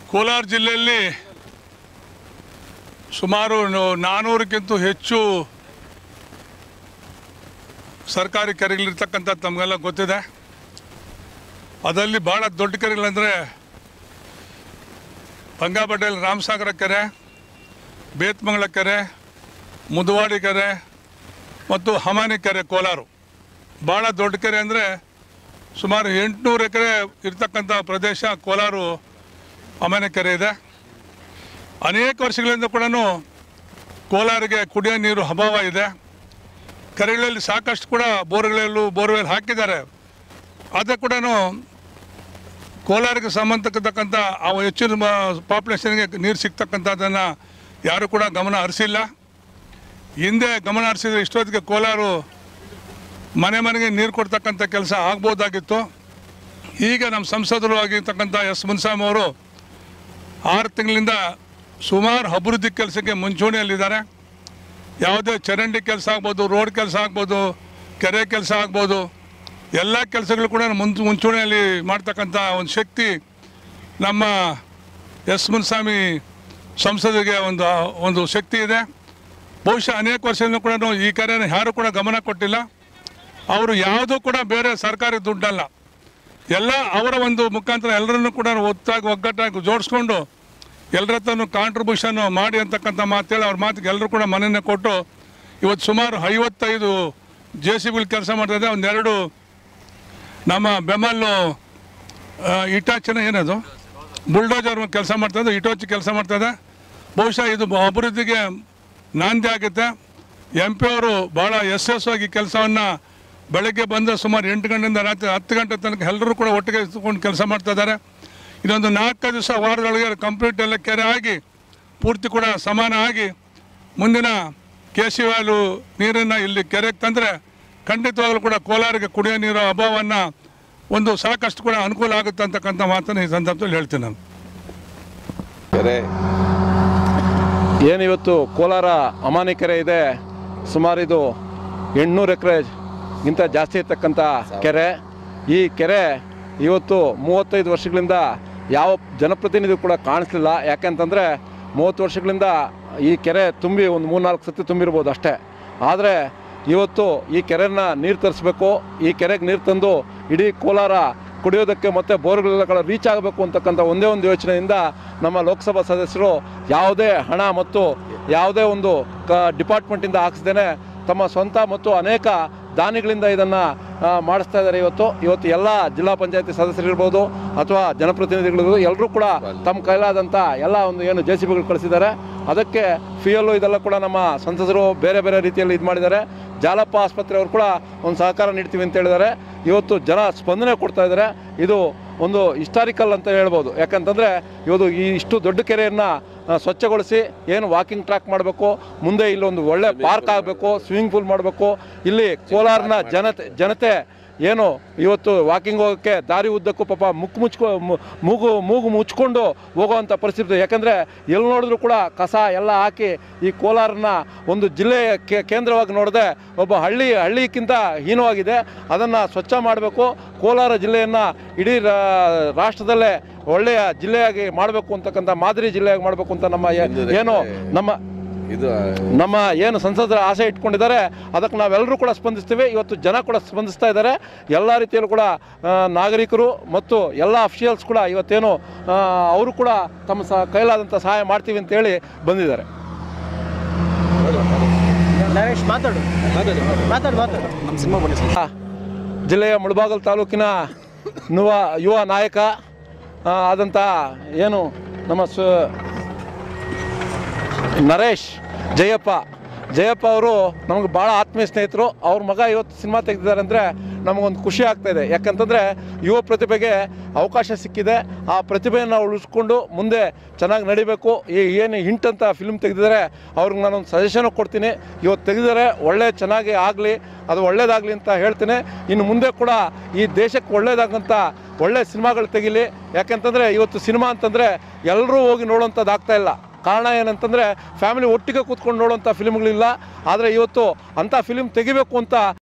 ಕೋಲಾರ ಜಿಲ್ಲೆಯಲ್ಲಿ ಸುಮಾರು 400ಕ್ಕಿಂತ ಹೆಚ್ಚು ಸರ್ಕಾರಿ ಕೆರೆಗಳಿರ್ತಕ್ಕಂಥ ತಮಗೆಲ್ಲ ಗೊತ್ತಿದೆ. ಅದರಲ್ಲಿ ಭಾಳ ದೊಡ್ಡ ಕೆರೆಗಳಂದರೆ ಬಂಗಾ ಪಟೇಲ್ ರಾಮಸಾಗರ ಕೆರೆ, ಬೇತ್ಮಂಗಲ ಕೆರೆ, ಮುದವಾಡಿ ಕೆರೆ ಮತ್ತು ಹಮಾನಿ ಕೆರೆ ಕೋಲಾರ. ಭಾಳ ದೊಡ್ಡ ಕೆರೆ ಅಂದರೆ ಸುಮಾರು 800 ಎಕರೆ ಇರ್ತಕ್ಕಂಥ ಪ್ರದೇಶ ಕೋಲಾರ ಹಮಾನಿ ಕೆರೆ ಇದೆ. ಅನೇಕ ವರ್ಷಗಳಿಂದ ಕೂಡ ಕೋಲಾರಿಗೆ ಕುಡಿಯೋ ನೀರು ಅಭಾವ ಇದೆ. ಕೆರೆಗಳಲ್ಲಿ ಸಾಕಷ್ಟು ಕೂಡ ಬೋರ್ವೆಲ್ ಹಾಕಿದ್ದಾರೆ. ಆದರೆ ಕೂಡ ಕೋಲಾರಿಗೆ ಸಂಬಂಧಪಟ್ಟಕ್ಕಂಥ ಆ ಹೆಚ್ಚಿನ ಪಾಪ್ಯುಲೇಷನ್ಗೆ ನೀರು ಸಿಗ್ತಕ್ಕಂಥದ್ದನ್ನು ಯಾರೂ ಕೂಡ ಗಮನ ಹರಿಸಿಲ್ಲ. ಹಿಂದೆ ಗಮನ ಹರಿಸಿದ್ರೆ ಇಷ್ಟೊತ್ತಿಗೆ ಕೋಲಾರ ಮನೆಗೆ ನೀರು ಕೊಡ್ತಕ್ಕಂಥ ಕೆಲಸ ಆಗ್ಬೋದಾಗಿತ್ತು. ಈಗ ನಮ್ಮ ಸಂಸದರು ಆಗಿರ್ತಕ್ಕಂಥ ಎಸ್ ಮುನ್ಸ್ವಾಮಿ ಅವರು 6 ತಿಂಗಳಿಂದ ಸುಮಾರು ಅಭಿವೃದ್ಧಿ ಕೆಲಸಕ್ಕೆ ಮುಂಚೂಣಿಯಲ್ಲಿದ್ದಾರೆ. ಯಾವುದೇ ಚರಂಡಿ ಕೆಲಸ ಆಗ್ಬೋದು, ರೋಡ್ ಕೆಲಸ ಆಗ್ಬೋದು, ಕೆರೆ ಕೆಲಸ ಆಗ್ಬೋದು, ಎಲ್ಲ ಕೆಲಸಗಳು ಕೂಡ ಮುಂಚೂಣಿಯಲ್ಲಿ ಮಾಡ್ತಕ್ಕಂಥ ಒಂದು ಶಕ್ತಿ ನಮ್ಮ ಎಸ್ ಮುನ್ಸ್ವಾಮಿ ಸಂಸದರಿಗೆ ಒಂದು ಶಕ್ತಿ ಇದೆ. ಬಹುಶಃ ಅನೇಕ ವರ್ಷದಿಂದ ಕೂಡ ಈ ಕೆರೆಯನ್ನು ಯಾರೂ ಕೂಡ ಗಮನ ಕೊಟ್ಟಿಲ್ಲ. ಅವರು ಯಾವುದೂ ಕೂಡ ಬೇರೆ ಸರ್ಕಾರಿ ದುಡ್ಡಲ್ಲ, ಎಲ್ಲ ಅವರ ಒಂದು ಮುಖಾಂತರ ಎಲ್ಲರನ್ನೂ ಕೂಡ ಒಗ್ಗಟ್ಟಾಗಿ ಜೋಡಿಸ್ಕೊಂಡು ಎಲ್ಲರ ಹತ್ರನೂ ಕಾಂಟ್ರಿಬ್ಯೂಷನ್ ಮಾಡಿ ಅಂತಕ್ಕಂಥ ಮಾತೇಳಿ ಅವ್ರ ಮಾತಿಗೆ ಎಲ್ಲರೂ ಕೂಡ ಮನೆಯನ್ನು ಕೊಟ್ಟು ಇವತ್ತು ಸುಮಾರು 55 JCB ಕೆಲಸ ಮಾಡ್ತಾಯಿದೆ. ಒಂದೆರಡು ನಮ್ಮ ಬೆಮಲ್ಲು ಇಟಾಚಿನ ಏನದು ಬುಲ್ಡೋಜರ್ ಕೆಲಸ ಮಾಡ್ತಾಯಿದೆ, ಇಟೋಚಿ ಕೆಲಸ ಮಾಡ್ತಾಯಿದೆ. ಬಹುಶಃ ಇದು ಅಭಿವೃದ್ಧಿಗೆ ನಾಂದಿ ಆಗುತ್ತೆ. MP ಅವರು ಭಾಳ ಯಶಸ್ವಿಯಾಗಿ ಕೆಲಸವನ್ನು ಬೆಳಗ್ಗೆ ಬಂದ ಸುಮಾರು 8 ಗಂಟೆಯಿಂದ ರಾತ್ರಿ 10 ಗಂಟೆ ತನಕ ಎಲ್ಲರೂ ಕೂಡ ಒಟ್ಟಿಗೆ ಇಟ್ಕೊಂಡು ಕೆಲಸ ಮಾಡ್ತಾಯಿದ್ದಾರೆ. ಇನ್ನೊಂದು 4 ದಿವಸ ವಾರದೊಳಗೆ ಕಂಪ್ಲೀಟ್ ಎಲ್ಲ ಕೆರೆ ಆಗಿ ಪೂರ್ತಿ ಕೂಡ ಸಮಾನ ಆಗಿ ಮುಂದಿನ KCVL ನೀರನ್ನು ಇಲ್ಲಿ ಕೆರೆಗೆ ತಂದರೆ ಖಂಡಿತವಾಗಲೂ ಕೂಡ ಕೋಲಾರಿಗೆ ಕುಡಿಯೋ ನೀರು ಅಭಾವವನ್ನು ಒಂದು ಸಾಕಷ್ಟು ಕೂಡ ಅನುಕೂಲ ಆಗುತ್ತೆ ಅಂತಕ್ಕಂಥ ಮಾತನ್ನು ಈ ಸಂದರ್ಭದಲ್ಲಿ ಹೇಳ್ತೀನಿ ನಾನು. ಕೆರೆ ಏನಿವತ್ತು ಕೋಲಾರ ಹಮಾನಿ ಕೆರೆ ಇದೆ, ಸುಮಾರು ಇದು 800 ಎಕರೆಗಿಂತ ಜಾಸ್ತಿ ಇರ್ತಕ್ಕಂಥ ಕೆರೆ. ಈ ಕೆರೆ ಇವತ್ತು 35 ವರ್ಷಗಳಿಂದ ಯಾವ ಜನಪ್ರತಿನಿಧಿ ಕೂಡ ಕಾಣಿಸ್ಲಿಲ್ಲ. ಯಾಕೆಂತಂದರೆ 30 ವರ್ಷಗಳಿಂದ ಈ ಕೆರೆ ತುಂಬಿ ಒಂದು 3-4 ಸತಿ ತುಂಬಿರ್ಬೋದು ಅಷ್ಟೇ. ಆದರೆ ಇವತ್ತು ಈ ಕೆರೆಯನ್ನು ನೀರು ತರಿಸ್ಬೇಕು, ಈ ಕೆರೆಗೆ ನೀರು ತಂದು ಇಡೀ ಕೋಲಾರ ಕುಡಿಯೋದಕ್ಕೆ ಮತ್ತು ಬೋರ್ಗಳೆಲ್ಲ ರೀಚ್ ಆಗಬೇಕು ಅಂತಕ್ಕಂಥ ಒಂದೇ ಒಂದು ಯೋಚನೆಯಿಂದ ನಮ್ಮ ಲೋಕಸಭಾ ಸದಸ್ಯರು ಯಾವುದೇ ಹಣ ಮತ್ತು ಯಾವುದೇ ಒಂದು ಡಿಪಾರ್ಟ್ಮೆಂಟಿಂದ ಹಾಕಿಸ್ದೇನೆ ತಮ್ಮ ಸ್ವಂತ ಮತ್ತು ಅನೇಕ ದಾನಿಗಳಿಂದ ಇದನ್ನು ಮಾಡಿಸ್ತಾ ಇದ್ದಾರೆ. ಇವತ್ತು ಎಲ್ಲ ಜಿಲ್ಲಾ ಪಂಚಾಯತಿ ಸದಸ್ಯರಿರ್ಬೋದು ಅಥವಾ ಜನಪ್ರತಿನಿಧಿಗಳಿರ್ಬೋದು ಎಲ್ಲರೂ ಕೂಡ ತಮ್ಮ ಕೈಲಾದಂಥ ಎಲ್ಲ ಒಂದು ಏನು JCBಗಳು ಕಳಿಸಿದ್ದಾರೆ. ಅದಕ್ಕೆ FIL ಇದೆಲ್ಲ ಕೂಡ ನಮ್ಮ ಸಂಸದರು ಬೇರೆ ಬೇರೆ ರೀತಿಯಲ್ಲಿ ಇದು ಮಾಡಿದ್ದಾರೆ. ಜಾಲಪ್ಪ ಆಸ್ಪತ್ರೆಯವರು ಕೂಡ ಒಂದು ಸಹಕಾರ ನೀಡ್ತೀವಿ ಅಂತ ಹೇಳಿದ್ದಾರೆ. ಇವತ್ತು ಜನ ಸ್ಪಂದನೆ ಕೊಡ್ತಾ ಇದ್ದಾರೆ. ಇದು ಒಂದು ಹಿಸ್ಟಾರಿಕಲ್ ಅಂತ ಹೇಳ್ಬೋದು. ಯಾಕಂತಂದರೆ ಇವತ್ತು ಈ ಇಷ್ಟು ದೊಡ್ಡ ಕೆರೆಯನ್ನು ಸ್ವಚ್ಛಗೊಳಿಸಿ ಏನು ವಾಕಿಂಗ್ ಟ್ರ್ಯಾಕ್ ಮಾಡಬೇಕು, ಮುಂದೆ ಇಲ್ಲೊಂದು ಒಳ್ಳೆ ಪಾರ್ಕ್ ಆಗಬೇಕು, ಸ್ವಿಮ್ಮಿಂಗ್ ಪೂಲ್ ಮಾಡಬೇಕು. ಇಲ್ಲಿ ಕೋಲಾರನ ಜನತೆ ಏನು ಇವತ್ತು ವಾಕಿಂಗ್ ಹೋಗೋಕ್ಕೆ ದಾರಿ ಉದ್ದಕ್ಕೂ ಪಾಪ ಮೂಗು ಮುಚ್ಕೊಂಡು ಹೋಗೋವಂಥ ಪರಿಸ್ಥಿತಿ. ಯಾಕಂದರೆ ಎಲ್ಲಿ ನೋಡಿದ್ರು ಕೂಡ ಕಸ ಎಲ್ಲ ಹಾಕಿ ಈ ಕೋಲಾರನ ಒಂದು ಜಿಲ್ಲೆಯ ಕೇಂದ್ರವಾಗಿ ನೋಡದೆ ಒಬ್ಬ ಹಳ್ಳಿಕ್ಕಿಂತ ಹೀನವಾಗಿದೆ. ಅದನ್ನು ಸ್ವಚ್ಛ ಮಾಡಬೇಕು. ಕೋಲಾರ ಜಿಲ್ಲೆಯನ್ನು ಇಡೀ ರಾಷ್ಟ್ರದಲ್ಲೇ ಒಳ್ಳೆಯ ಜಿಲ್ಲೆಯಾಗಿ ಮಾಡಬೇಕು ಅಂತಕ್ಕಂಥ ಮಾದರಿ ಜಿಲ್ಲೆಯಾಗಿ ಮಾಡಬೇಕು ಅಂತ ನಮ್ಮ ಏನು ಸಂಸದರ ಆಸೆ ಇಟ್ಕೊಂಡಿದ್ದಾರೆ. ಅದಕ್ಕೆ ನಾವೆಲ್ಲರೂ ಕೂಡ ಸ್ಪಂದಿಸ್ತೀವಿ. ಇವತ್ತು ಜನ ಕೂಡ ಸ್ಪಂದಿಸ್ತಾ ಇದ್ದಾರೆ. ಎಲ್ಲ ರೀತಿಯಲ್ಲೂ ಕೂಡ ನಾಗರಿಕರು ಮತ್ತು ಎಲ್ಲ ಅಫಿಷಿಯಲ್ಸ್ ಕೂಡ ಇವತ್ತೇನು ಅವರು ಕೂಡ ತಮ್ಮ ಕೈಲಾದಂಥ ಸಹಾಯ ಮಾಡ್ತೀವಿ ಅಂತೇಳಿ ಬಂದಿದ್ದಾರೆ. ಜಿಲ್ಲೆಯ ಮುಳಬಾಗಿಲು ತಾಲೂಕಿನ ಯುವ ನಾಯಕ ಆದಂಥ ಏನು ನಮ್ಮ ನರೇಶ್ ಜಯಪ್ಪ ಅವರು ನಮಗೆ ಭಾಳ ಆತ್ಮೀಯ ಸ್ನೇಹಿತರು. ಅವ್ರ ಮಗ ಇವತ್ತು ಸಿನಿಮಾ ತೆಗೆದಿದ್ದಾರೆ ಅಂದರೆ ನಮಗೊಂದು ಖುಷಿ ಆಗ್ತಾಯಿದೆ. ಯಾಕಂತಂದರೆ ಯುವ ಪ್ರತಿಭೆಗೆ ಅವಕಾಶ ಸಿಕ್ಕಿದೆ. ಆ ಪ್ರತಿಭೆಯನ್ನು ಉಳಿಸ್ಕೊಂಡು ಮುಂದೆ ಚೆನ್ನಾಗಿ ನಡಿಬೇಕು. ಏನು ಹಿಂಟ್ ಅಂತ ಫಿಲ್ಮ್ ತೆಗೆದಿದ್ದಾರೆ, ಅವ್ರಿಗೆ ನಾನೊಂದು ಸಜೆಷನ್ ಕೊಡ್ತೀನಿ. ಇವತ್ತು ತೆಗೆದಿದ್ದಾರೆ, ಚೆನ್ನಾಗಿ ಆಗಲಿ, ಅದು ಒಳ್ಳೇದಾಗಲಿ ಅಂತ ಹೇಳ್ತೀನಿ. ಇನ್ನು ಮುಂದೆ ಕೂಡ ಈ ದೇಶಕ್ಕೆ ಒಳ್ಳೇದಾಗಂಥ ಒಳ್ಳೆ ಸಿನಿಮಾಗಳು ತೆಗೀಲಿ. ಯಾಕೆಂತಂದರೆ ಇವತ್ತು ಸಿನಿಮಾ ಅಂತಂದರೆ ಎಲ್ಲರೂ ಹೋಗಿ ನೋಡೋವಂಥದ್ದು ಆಗ್ತಾಯಿಲ್ಲ. ಕಾರಣ ಏನಂತಂದರೆ ಫ್ಯಾಮಿಲಿ ಒಟ್ಟಿಗೆ ಕೂತ್ಕೊಂಡು ನೋಡೋವಂಥ ಫಿಲ್ಮ್ಗಳಿಲ್ಲ. ಆದರೆ ಇವತ್ತು ಅಂಥ ಫಿಲ್ಮ್ ತೆಗಿಬೇಕು ಅಂತ